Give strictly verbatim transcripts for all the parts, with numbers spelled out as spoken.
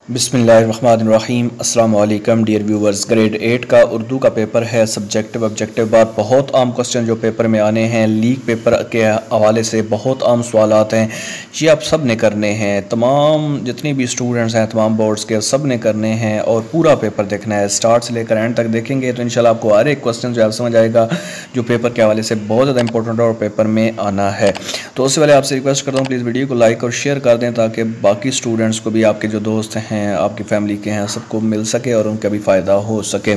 बिस्मिल्लाहिर्रहमानिर्रहीम। अस्सलाम वालेकुम डियर व्यूवर्स। ग्रेड एट का उर्दू का पेपर है, सब्जेक्टिव ऑब्जेक्टिव बात। बहुत आम क्वेश्चन जो पेपर में आने हैं, लीक पेपर के हवाले से बहुत आम सवालात हैं, ये आप सब ने करने हैं। तमाम जितनी भी स्टूडेंट्स हैं तमाम बोर्ड्स के सब ने करने हैं और पूरा पेपर देखना है, स्टार्ट से लेकर एंड तक देखेंगे तो इंशाल्लाह आपको हर एक क्वेश्चन जो है समझ आएगा, जो पेपर के हवाले से बहुत ज़्यादा इंपॉर्टेंट और पेपर में आना है। तो उससे पहले आपसे रिक्वेस्ट करता हूँ प्लीज़ वीडियो को लाइक और शेयर कर दें ताकि बाकी स्टूडेंट्स को भी, आपके जो दोस्त हैं आपकी फैमिली के हैं, सबको मिल सके और उनका भी फ़ायदा हो सके।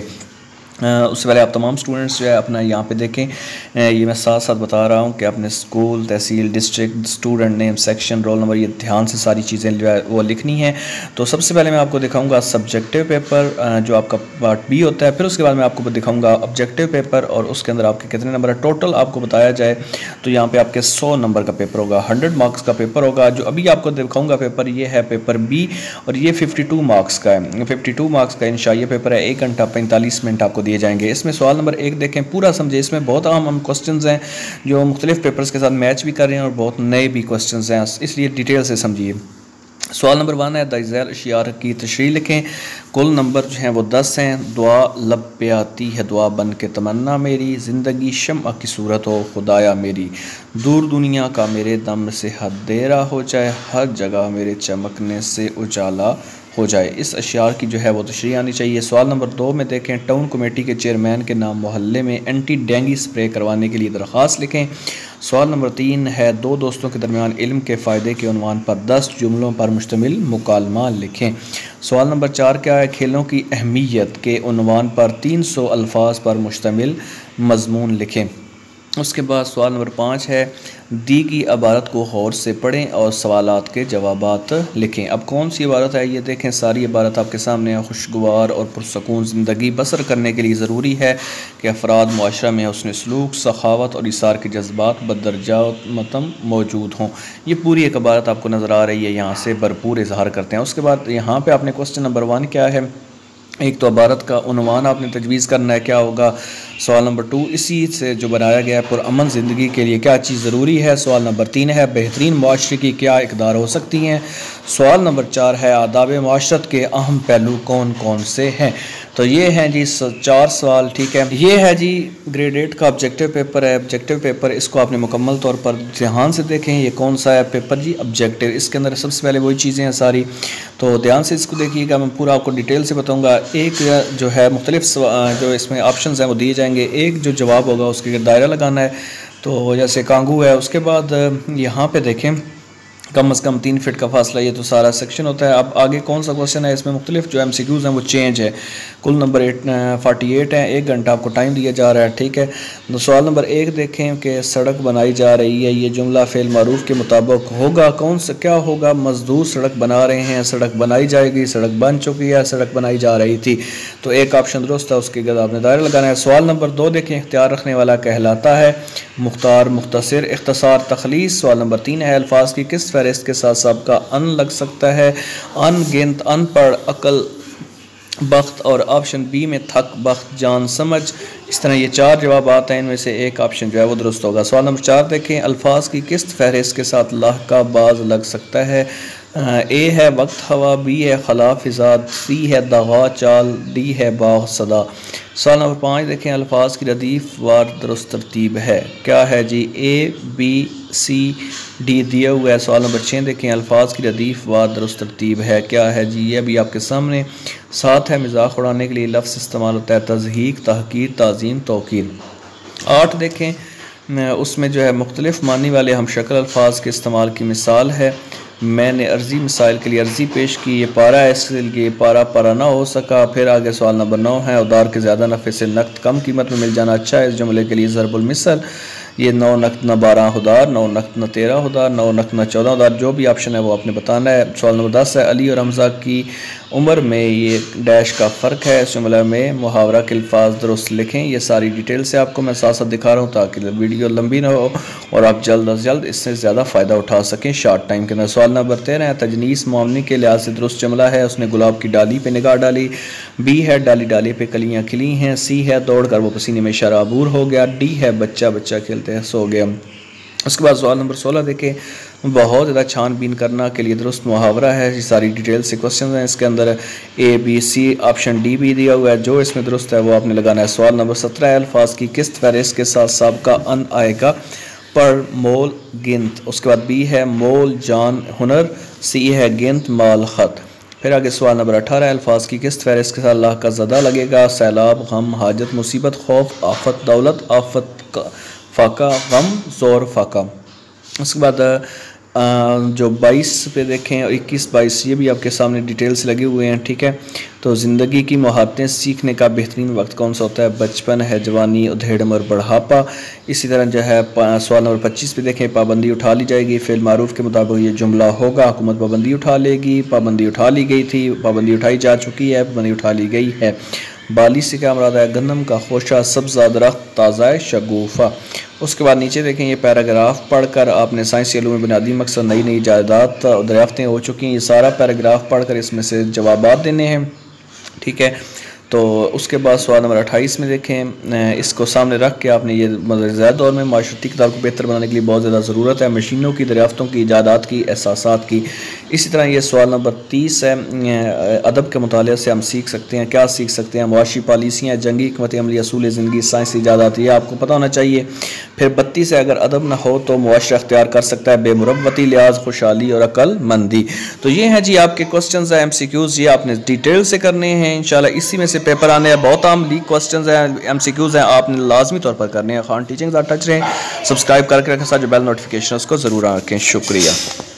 उससे पहले आप तमाम स्टूडेंट्स जो है अपना यहाँ पे देखें, ये मैं साथ साथ बता रहा हूँ कि अपने स्कूल, तहसील, district, student name, section, roll number, ये ध्यान से सारी चीज़ें जो है वो लिखनी है। तो सबसे पहले मैं आपको दिखाऊंगा सब्जेक्टिव पेपर जो आपका पार्ट बी होता है, फिर उसके बाद मैं आपको दिखाऊंगा ऑब्जेक्टिव पेपर और उसके अंदर आपके कितने नंबर है टोटल आपको बताया जाए। तो यहाँ पर आपके सौ नंबर का पेपर होगा, हंड्रेड मार्क्स का पेपर होगा। जो अभी आपको दिखाऊँगा पेपर ये है पेपर बी और ये फिफ्टी टू मार्क्स का है, फिफ्टी टू मार्क्स का इंशाल्लाह ये पेपर है। एक घंटा पैंतालीस मिनट आपको दिए जाएंगे। इसमें सवाल नंबर एक देखें, पूरा समझे। इसमें बहुत आम आम क्वेश्चंस हैं जो मुख्तलिफ पेपर्स के साथ मैच भी कर रहे हैं और बहुत नए भी क्वेश्चंस हैं, इसलिए डिटेल से समझिए। सवाल नंबर वन है, दज़ैल अशियार की तशरीह लिखें। कुल नंबर जो हैं वो दस हैं। दुआ लब पे आती है दुआ बन के तमन्ना मेरी, ज़िंदगी शम्अ की सूरत हो खुदाया मेरी, दूर दुनिया का मेरे दम से हदेरा हो जाए, हर जगह मेरे चमकने से उजाला हो जाए। इस अशियार की जो है वो तशरीह आनी चाहिए। सवाल नंबर दो में देखें, टाउन कमेटी के चेयरमैन के नाम मोहल्ले में एंटी डेंगू स्प्रे करवाने के लिए दरख्वास्त लिखें। सवाल नंबर तीन है, दो दोस्तों के दरमियान इल्म के फ़ायदे के उन्वान पर दस जुमलों पर मुश्तमिल मुकालमा लिखें। सवाल नंबर चार क्या है, खेलों की अहमियत के उन्वान पर तीन सौ अल्फाज पर मुश्तमिल मजमून लिखें। उसके बाद सवाल नंबर पाँच है, दी की इबारत को गौर से पढ़ें और सवालात के जवाबात लिखें। अब कौन सी इबारत है ये देखें, सारी इबारत आपके सामने है। खुशगवार और पुरसकून ज़िंदगी बसर करने के लिए ज़रूरी है कि अफराद मुआशरा में हुस्न सलूक, सखावत और इसार के जज्बात बदरजा मतम मौजूद हों। ये पूरी एक इबारत आपको नज़र आ रही है, यहाँ से भरपूर इजहार करते हैं। उसके बाद यहाँ पर आपने क्वेश्चन नंबर वन क्या है, एक तो इबारत का उन्वान आपने तजवीज़ करना है, क्या होगा। सवाल नंबर टू, इसी से जो बनाया गया है पुरअमन ज़िंदगी के लिए क्या चीज़ ज़रूरी है। सवाल नंबर तीन है, बेहतरीन मुआशरे की क्या इक़दार हो सकती हैं। सवाल नंबर चार है, आदाब माशरत के अहम पहलू कौन कौन से हैं। तो ये हैं जी चार सवाल, ठीक है। ये है जी ग्रेड एट का ऑब्जेक्टिव पेपर है। ऑब्जेक्टिव पेपर इसको आपने मुकम्मल तौर पर ध्यान से देखें। ये कौन सा है पेपर जी, ऑब्जेक्टिव। इसके अंदर सबसे पहले वही चीज़ें हैं सारी, तो ध्यान से इसको देखिएगा। मैं पूरा आपको डिटेल से बताऊँगा। एक जो है मुख्तलिफ जो इसमें ऑप्शन हैं वो दिए जाएंगे, एक जो जवाब होगा उसके दायरा लगाना है, तो जैसे कांगू है। उसके बाद यहाँ पे देखें कम अज़ कम तीन फिट का फासला, ये तो सारा सेक्शन होता है। अब आगे कौन सा क्वेश्चन है, इसमें मुख्तलिफ जो एम सी क्यूज़ हैं वो चेंज है। कुल नंबर एट फोर्टी एट है, एक घंटा आपको टाइम दिया जा रहा है, ठीक है। तो सवाल नंबर एक देखें कि सड़क बनाई जा रही है, ये जुमला फ़ेल मारूफ के मुताबिक होगा, कौन सा क्या होगा। मजदूर सड़क बना रहे हैं, सड़क बनाई जाएगी, सड़क बन चुकी है, सड़क बनाई जा रही थी। तो एक ऑप्शन दुरुस्त है, उसके बाद आपने दायरा लगाना है। सवाल नंबर दो देखें, इख्तियार रखने वाला कहलाता है मुख्तार, मुख्तसर, इख्तसार, तखलीस। सवाल नंबर तीन है, अल्फाज की किस फहरिस्त के साथ सबका अन लग सकता है। अनगिनत, अनपढ़, अकल, बख्त और ऑप्शन बी में थक, बख्त, जान, समझ। इस तरह ये चार जवाब आते हैं, इनमें से एक ऑप्शन जो है वो दुरुस्त होगा। सवाल नंबर चार देखें, अल्फाज की किस फहरिस्त के साथ लाह का बाज लग सकता है। ए है वक्त हवा, बी है खला फिजाद, सी है दगा चाल, डी है बाग सदा। सवाल नंबर पाँच देखें, अल्फाज की रदीफ वार दुरुस्त तरतीब है, क्या है जी। ए बी सी डी दिया हुआ है। सवाल नंबर छः देखें, अल्फाज की रदीफ वार दुरुस्त तरतीब है, क्या है जी। ये भी आपके सामने। सात है, मजाक उड़ाने के लिए लफ्ज़ इस्तेमाल होता है तज़हीक, तहकीर, ताज़ीम, तौकीर। आठ देखें, उसमें जो है मुख्तलिफ मानी वाले हम शक्ल अल्फाज के इस्तेमाल की मिसाल है। मैंने अर्जी मिसाइल के लिए अर्जी पेश की, ये पारा है इसलिए ये पारा पारा ना हो सका। फिर आगे सवाल नंबर नौ है, उधार के ज़्यादा नफ़े से नकद कम कीमत में मिल जाना अच्छा है। इस जुमले के लिए ज़रबुल मिसल, ये नौ नकद न बारह उधार, नौ नकद न तेरह उधार, नौ नकद न चौदह उधार। जो भी ऑप्शन है वो आपने बताना है। सवाल नंबर दस है, अली और हमज़ा की उम्र में ये डैश का फ़र्क है। इस जुमले में मुहावरा के अल्फाज दुरुस्त लिखें। ये सारी डिटेल से आपको मैं साथ साथ दिखा रहा हूँ ताकि वीडियो लंबी ना हो और आप जल्द अज जल्द इससे ज़्यादा फ़ायदा उठा सकें शॉर्ट टाइम के अंदर। सवाल नंबर तेरह है, तजनीस मामनी के लिहाज से दुरुस्त जुमला है। उसने गुलाब की डाली पे निगाह डाली। बी है, डाली डाली पे कलियाँ खिली हैं। सी है, दौड़ कर वो पसीने में शराबूर हो गया। डी है, बच्चा बच्चा खेलते हैं सो गया। उसके बाद सवाल नंबर सोलह देखें, बहुत ज़्यादा छानबीन करना के लिए दुरुस्त मुहावरा है। ये सारी डिटेल से क्वेश्चन हैं, इसके अंदर A B C option D भी दिया हुआ है। जो इसमें दुरुस्त है वो आपने लगाना है। सवाल नंबर सत्रह, अल्फाज की किस्त फहरिस्त के साथ सबका अन आएगा? पर, मोल, गिनत। उसके बाद बी है मोल, जान, हुनर। सी है गिनत, माल, ख़त। फिर आगे सवाल नंबर अठारह, अल्फाज की किस्त फहरिस्त के साथ अल्लाह का ज़दा लगेगा? सैलाब, गम, हाजत, मुसीबत, खौफ, आफत, दौलत, आफत, फाका, गम, ज़ोर, फाका। उसके बाद जो बाईस पे देखें और इक्कीस बाईस ये भी आपके सामने डिटेल से लगे हुए हैं, ठीक है। तो ज़िंदगी की महारतें सीखने का बेहतरीन वक्त कौन सा होता है? बचपन है, जवानी, उधेड़म और बढ़ापा। इसी तरह जो है सवाल नंबर पच्चीस पे देखें, पाबंदी उठा ली जाएगी? फ़िल मारूफ के मुताबिक ये जुमला होगा, हुकूमत पाबंदी उठा लेगी, पाबंदी उठा ली गई थी, पाबंदी उठाई जा चुकी है, पाबंदी उठा ली गई है। बाली से क्या मुराद है? गंदम का खोशा, सब्ज़ा दरख्त, ताज़ा शगुफ़ा। उसके बाद नीचे देखें, ये पैराग्राफ पढ़कर आपने साइंसी इल्म में बुनियादी मकसद नई नई इजादात दरियाफ्तें हो चुकी हैं। ये सारा पैराग्राफ पढ़कर इसमें से जवाबात देने हैं, ठीक है। तो उसके बाद सवाल नंबर अट्ठाईस में देखें, इसको सामने रख के आपने ये ज़्यादा दौर में माशरती किताब को बेहतर बनाने के लिए बहुत ज़्यादा ज़रूरत है मशीनों की, दरियाफ्तों की, इजादात की, एहसासात की। इसी तरह ये सवाल नंबर तीस है, अदब के मुताले से हम सीख सकते हैं, क्या सीख सकते हैं? मुआशी पॉलिसियाँ, जंगी हिकमत अमली, असूल ज़िंदगी, साइंसी इजादात, ये आपको पता होना चाहिए। फिर बत्तीस है, अगर अदब ना हो तो मुआशरा अख्तियार कर सकता है बेमुरवती, लिहाज, खुशहाली और अक्लमंदी। तो ये हैं जी आपके क्वेश्चन है एम सी क्यूज़, ये आपने डिटेल से करने हैं इंशाल्लाह। इसी में से पेपर आने हैं, बहुत आम लीक क्वेश्चन हैं, एम सी क्यूज़ हैं, आपने लाजमी तौर पर करने हैं। खान टीचिंग टच रहें, सब्सक्राइब करके रखें, साथ जो बेल नोटिफिकेशन उसको ज़रूर रखें। शुक्रिया।